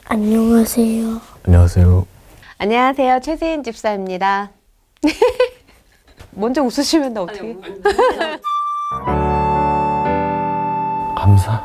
안녕하세요. 안녕하세요. 안녕하세요. 최세인 집사입니다. 먼저 웃으시면 나 어떻게? 감사.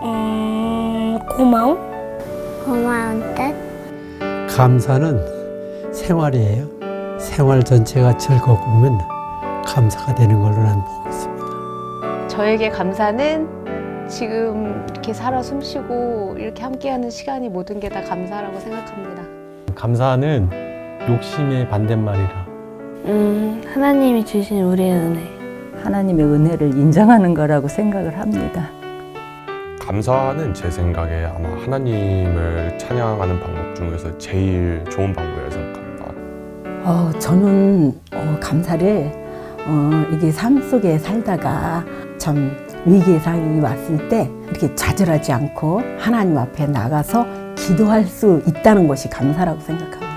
고마움? 고마운 뜻? 감사는 생활이에요. 생활 전체가 즐거우면 감사가 되는 걸로 난 보고 있습니다. 저에게 감사는 지금 이렇게 살아 숨쉬고 이렇게 함께하는 시간이 모든 게 다 감사라고 생각합니다. 감사는 욕심의 반대말이라. 하나님이 주신 우리의 은혜. 하나님의 은혜를 인정하는 거라고 생각을 합니다. 감사는 제 생각에 아마 하나님을 찬양하는 방법 중에서 제일 좋은 방법이라고 생각합니다. 저는 감사를 이게 삶 속에 살다가 참 위기의 상황이 왔을 때 이렇게 좌절하지 않고 하나님 앞에 나가서 기도할 수 있다는 것이 감사라고 생각합니다.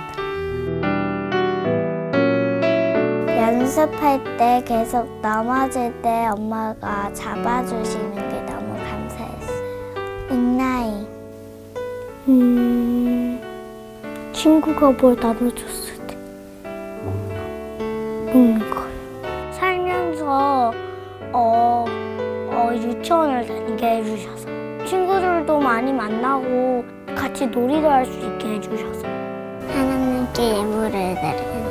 연습할 때 계속 넘어질 때 엄마가 잡아주시는 게 너무 감사했어요. 잉나이. 친구가 뭘 나눠줬을 때 먹는 거. 살면서 유치원을 다니게 해주셔서 친구들도 많이 만나고 같이 놀이도 할 수 있게 해주셔서 하나님께 예물을 드리는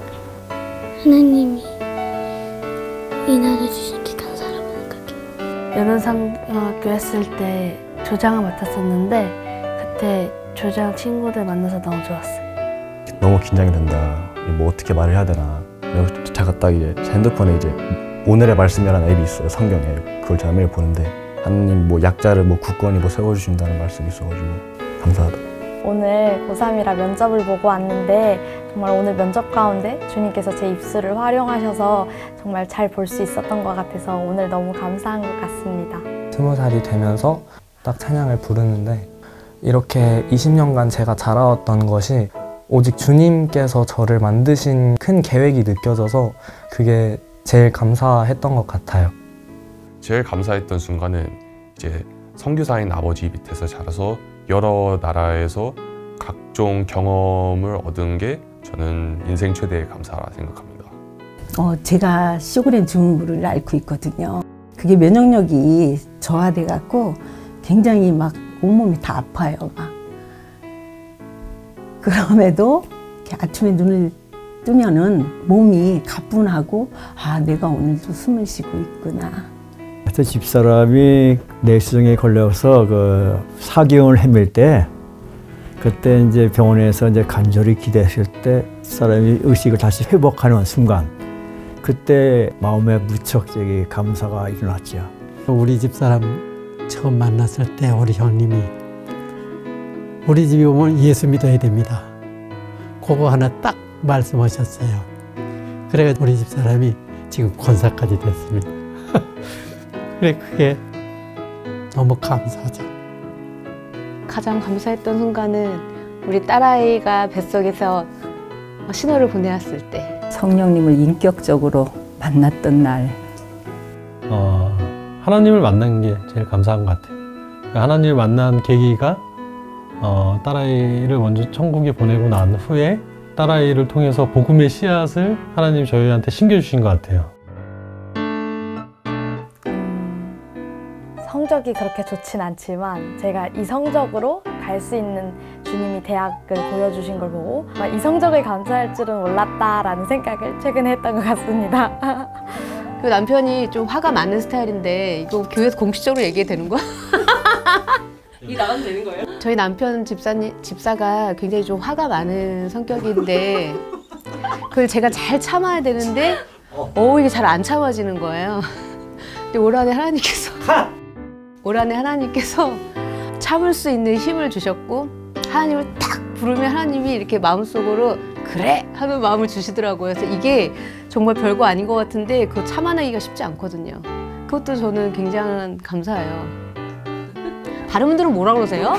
하나님이 이 나라 주신 게 감사라고 생각해요. 연원상학교 했을 때 조장을 맡았었는데 그때 조장 친구들 만나서 너무 좋았어요. 너무 긴장이 된다. 뭐 어떻게 말을 해야 되나. 제가 딱 이제 제 핸드폰에 이제 오늘의 말씀이라는 앱이 있어요. 성경에. 그걸 제가 매일 보는데 하나님 뭐 약자를 뭐 굳건히 뭐 세워주신다는 말씀이 있어가지고 감사하다. 오늘 고3이라 면접을 보고 왔는데 정말 오늘 면접 가운데 주님께서 제 입술을 활용하셔서 정말 잘 볼 수 있었던 것 같아서 오늘 너무 감사한 것 같습니다. 20살이 되면서 딱 찬양을 부르는데 이렇게 20년간 제가 자라왔던 것이 오직 주님께서 저를 만드신 큰 계획이 느껴져서 그게 제일 감사했던 것 같아요. 제일 감사했던 순간은 이제 선교사인 아버지 밑에서 자라서 여러 나라에서 각종 경험을 얻은 게 저는 인생 최대의 감사라 생각합니다. 제가 쇼그렌 증후군을 앓고 있거든요. 그게 면역력이 저하돼 갖고 굉장히 막 온몸이 다 아파요. 막. 그럼에도 아침에 눈을 뜨면은 몸이 가뿐하고 내가 오늘도 숨을 쉬고 있구나. 그때 집사람이 뇌수정에 걸려서 그 4개월 헤맬 때 그때 이제 병원에서 이제 간절히 기도했을 때 사람이 의식을 다시 회복하는 순간 그때 마음에 무척 감사가 일어났죠. 우리 집사람 처음 만났을 때 우리 형님이 우리 집에 오면 예수 믿어야 됩니다. 그거 하나 딱 말씀하셨어요. 그래가 우리 집사람이 지금 권사까지 됐습니다. 그래 그게 너무 감사하죠. 가장 감사했던 순간은 우리 딸아이가 뱃속에서 신호를 보내왔을 때 성령님을 인격적으로 만났던 날. 하나님을 만난 게 제일 감사한 것 같아요. 하나님을 만난 계기가 딸아이를 먼저 천국에 보내고 난 후에 딸아이를 통해서 복음의 씨앗을 하나님이 저희한테 심겨주신 것 같아요. 성적이 그렇게 좋진 않지만 제가 이성적으로 갈 수 있는 주님이 대학을 보여주신 걸 보고 이 성적을 감사할 줄은 몰랐다라는 생각을 최근에 했던 것 같습니다. 그 남편이 좀 화가 많은 스타일인데 이거 교회에서 공식적으로 얘기해도 되는 거야? 이 나가도 되는 거예요? 저희 남편 집사가 굉장히 좀 화가 많은 성격인데 그걸 제가 잘 참아야 되는데 이게 잘 안 참아지는 거예요. 근데 올 한해 하나님께서 참을 수 있는 힘을 주셨고 하나님을 딱 부르면 하나님이 이렇게 마음속으로 그래! 하는 마음을 주시더라고요. 그래서 이게 정말 별거 아닌 것 같은데 그거 참아내기가 쉽지 않거든요. 그것도 저는 굉장히 감사해요. 다른 분들은 뭐라 그러세요?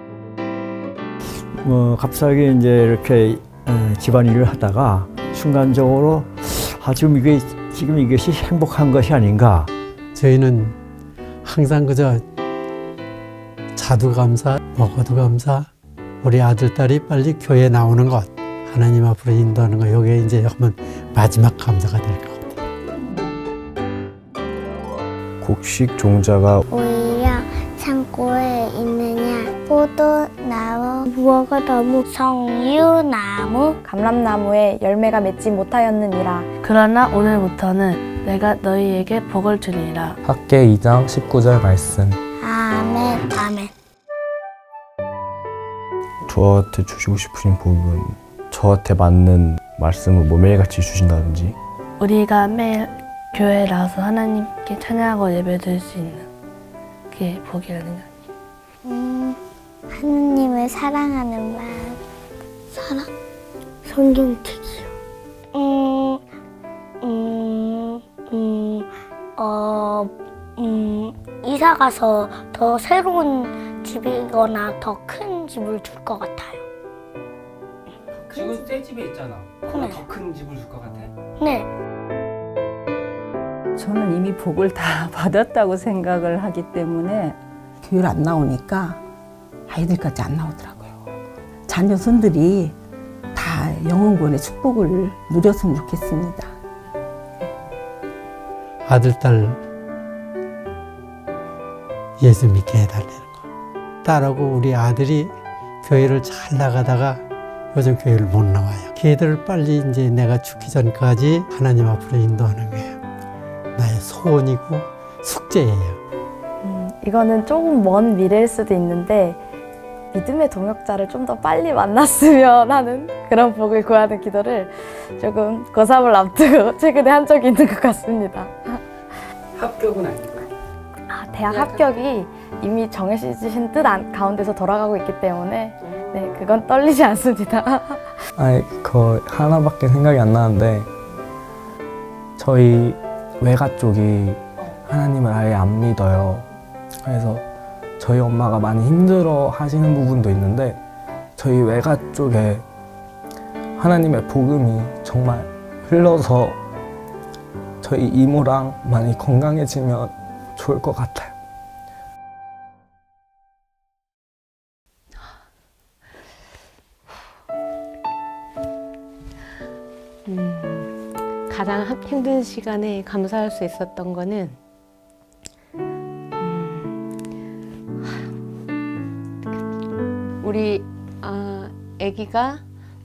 갑자기 이제 이렇게 집안일을 하다가 순간적으로 지금 이것이 행복한 것이 아닌가. 저희는 항상 그저 자도 감사, 먹어도 감사, 우리 아들, 딸이 빨리 교회 나오는 것, 하나님 앞으로 인도하는 것, 이게 이제 한번 마지막 감사가 될 것 같아요. 곡식 종자가 오히려 창고에 있느냐 포도나무, 무화과나무, 성유나무, 감람나무에 열매가 맺지 못하였느니라. 그러나 오늘부터는 내가 너희에게 복을 주리라. 학계 2장 19절 말씀. 아멘 아멘. 저한테 주시고 싶으신 복은 저한테 맞는 말씀을 뭐 매일같이 주신다든지, 우리가 매일 교회에 나와서 하나님께 찬양하고 예배드릴 수 있는 그게 복이라는 거예요. 하느님을 사랑하는 마음. 사랑? 성경책이요. 이사 가서 더 새로운 집이거나 더 큰 집을 줄 것 같아요. 지금 새 집에 있잖아. 네. 더 큰 집을 줄 것 같아? 네. 저는 이미 복을 다 받았다고 생각을 하기 때문에 교회를 안 나오니까 아이들까지 안 나오더라고요. 자녀 손들이 다 영혼구원의 축복을 누렸으면 좋겠습니다. 아들, 딸 예수 믿게 해달라는 거. 딸하고 우리 아들이 교회를 잘 나가다가 요즘 교회를 못 나와요. 걔들을 빨리 이제 내가 죽기 전까지 하나님 앞으로 인도하는 게 나의 소원이고 숙제예요. 이거는 조금 먼 미래일 수도 있는데 믿음의 동역자를 좀 더 빨리 만났으면 하는 그런 복을 구하는 기도를 조금 고3을 앞두고 최근에 한 적이 있는 것 같습니다. 합격은 아닐까요? 대학 합격이 이미 정해지신 뜻 가운데서 돌아가고 있기 때문에 네, 그건 떨리지 않습니다. 아니, 그 하나밖에 생각이 안 나는데 저희 외가 쪽이 하나님을 아예 안 믿어요. 그래서 저희 엄마가 많이 힘들어 하시는 부분도 있는데 저희 외가 쪽에 하나님의 복음이 정말 흘러서 저희 이모랑 많이 건강해지면 좋을 것 같아요. 가장 힘든 시간에 감사할 수 있었던 거는 우리 아기가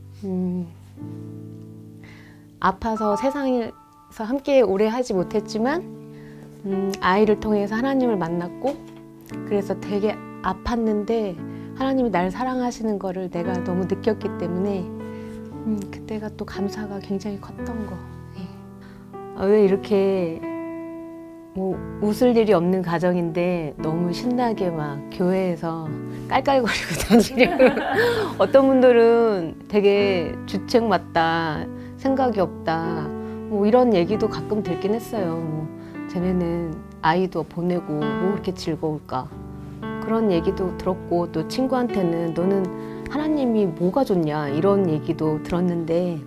아파서 세상에서 함께 오래 하지 못했지만 아이를 통해서 하나님을 만났고, 그래서 되게 아팠는데 하나님이 날 사랑하시는 거를 내가 너무 느꼈기 때문에 그때가 또 감사가 굉장히 컸던 거. 왜 이렇게 뭐 웃을 일이 없는 가정인데 너무 신나게 막 교회에서 깔깔거리고 다니려고. 어떤 분들은 되게 주책 맞다, 생각이 없다, 뭐 이런 얘기도 가끔 듣긴 했어요. 뭐 쟤네는 아이도 보내고 뭐 그렇게 즐거울까, 그런 얘기도 들었고, 또 친구한테는 너는 하나님이 뭐가 좋냐 이런 얘기도 들었는데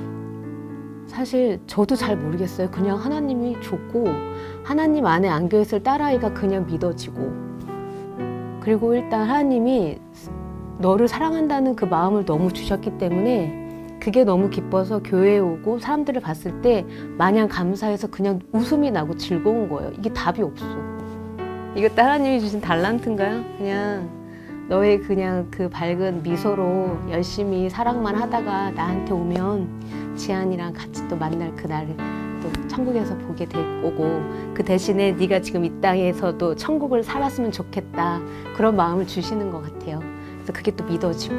사실 저도 잘 모르겠어요. 그냥 하나님이 좋고 하나님 안에 안겨있을 딸아이가 그냥 믿어지고, 그리고 일단 하나님이 너를 사랑한다는 그 마음을 너무 주셨기 때문에 그게 너무 기뻐서 교회에 오고 사람들을 봤을 때 마냥 감사해서 그냥 웃음이 나고 즐거운 거예요. 이게 답이 없어. 이것도 하나님이 주신 달란트인가요? 그냥 너의 그냥 그 밝은 미소로 열심히 사랑만 하다가 나한테 오면 지안이랑 같이 또 만날 그날을 또 천국에서 보게 될 거고, 그 대신에 네가 지금 이 땅에서도 천국을 살았으면 좋겠다, 그런 마음을 주시는 것 같아요. 그래서 그게 또 믿어지고.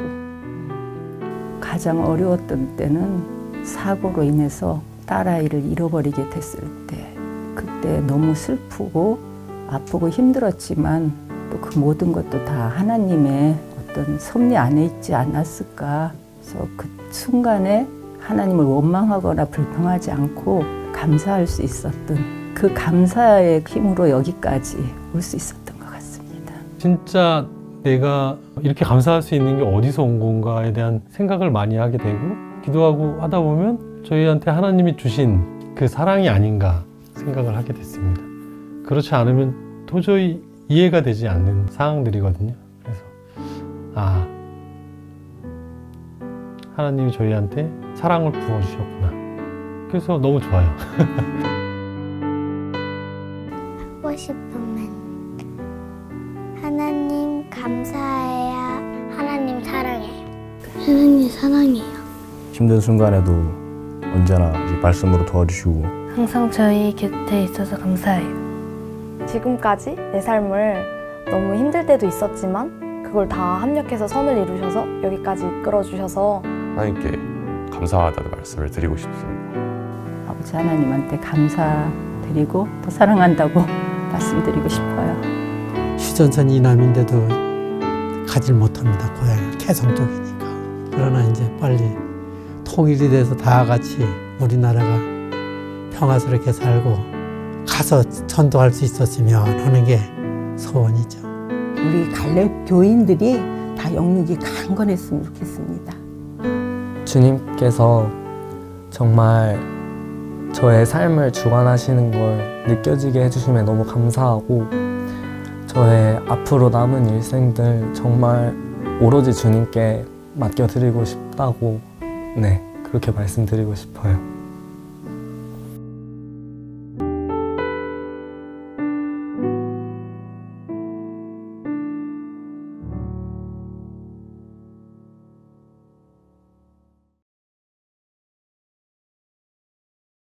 가장 어려웠던 때는 사고로 인해서 딸아이를 잃어버리게 됐을 때, 그때 너무 슬프고 아프고 힘들었지만 또 그 모든 것도 다 하나님의 어떤 섭리 안에 있지 않았을까. 그래서 그 순간에 하나님을 원망하거나 불평하지 않고 감사할 수 있었던, 그 감사의 힘으로 여기까지 올 수 있었던 것 같습니다. 진짜 내가 이렇게 감사할 수 있는 게 어디서 온 건가에 대한 생각을 많이 하게 되고, 기도하고 하다 보면 저희한테 하나님이 주신 그 사랑이 아닌가 생각을 하게 됐습니다. 그렇지 않으면 도저히 이해가 되지 않는 상황들이거든요. 그래서 하나님이 저희한테 사랑을 부어주셨구나. 그래서 너무 좋아요. 하고 싶으면 하나님 감사해요. 하나님 사랑해요. 하나님 사랑해요. 힘든 순간에도 언제나 이제 말씀으로 도와주시고 항상 저희 곁에 있어서 감사해요. 지금까지 내 삶을 너무 힘들 때도 있었지만 그걸 다 합력해서 선을 이루셔서 여기까지 이끌어주셔서 하나님께 감사하다는 말씀을 드리고 싶습니다. 아버지 하나님한테 감사드리고 또 사랑한다고 말씀드리고 싶어요. 휴전선 이남인데도 가질 못합니다. 고향이 개성 쪽이니까. 그러나 이제 빨리 통일이 돼서 다 같이 우리나라가 평화스럽게 살고 가서 전도할 수 있었으면 하는 게 소원이죠. 우리 갈렙 교인들이 다 영육이 강건했으면 좋겠습니다. 주님께서 정말 저의 삶을 주관하시는 걸 느껴지게 해주심에 너무 감사하고 저의 앞으로 남은 일생들 정말 오로지 주님께 맡겨드리고 싶다고 그렇게 말씀드리고 싶어요.